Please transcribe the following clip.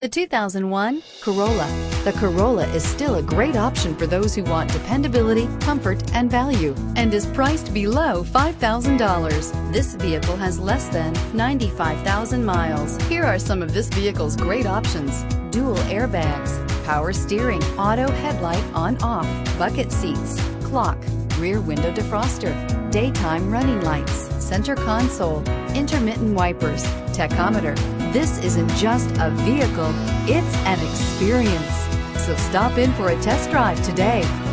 The 2001 Corolla. The Corolla is still a great option for those who want dependability, comfort, and value, and is priced below $5,000. This vehicle has less than 95,000 miles. Here are some of this vehicle's great options: dual airbags, power steering, auto headlight on/off, bucket seats, clock, rear window defroster, daytime running lights, center console, intermittent wipers, tachometer. This isn't just a vehicle, it's an experience. So stop in for a test drive today.